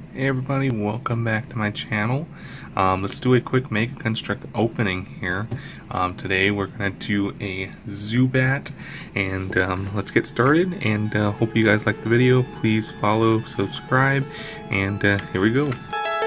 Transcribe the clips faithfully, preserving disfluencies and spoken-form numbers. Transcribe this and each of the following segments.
Hey everybody, welcome back to my channel. Um, let's do a quick Mega Construct opening here. Um, today we're going to do a Zubat, and um, let's get started, and uh, hope you guys like the video. Please follow, subscribe, and uh, here we go.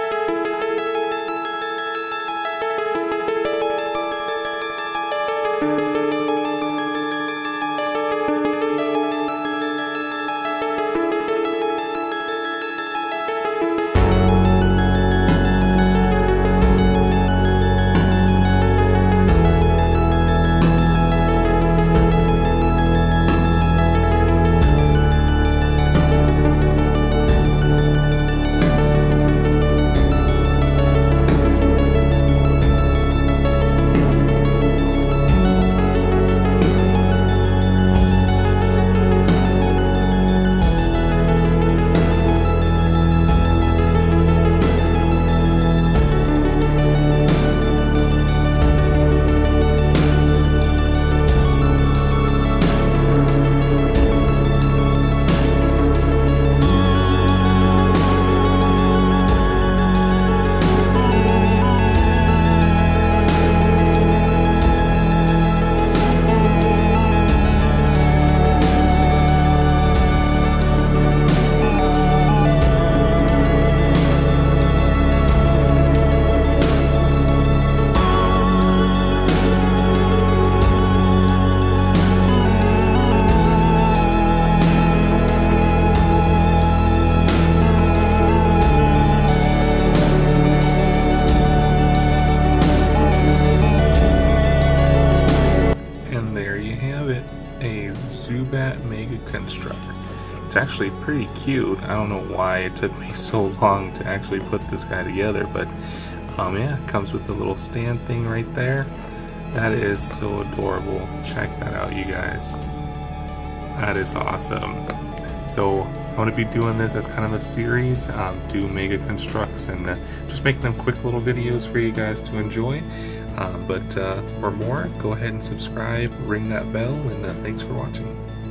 A Zubat Mega Construct. It's actually pretty cute. I don't know why it took me so long to actually put this guy together, but um, yeah, it comes with the little stand thing right there. That is so adorable. Check that out, you guys. That is awesome. So I'm going to be doing this as kind of a series, um, do Mega Constructs, and uh, just making them quick little videos for you guys to enjoy. Uh, but uh, for more, go ahead and subscribe, ring that bell, and uh, thanks for watching.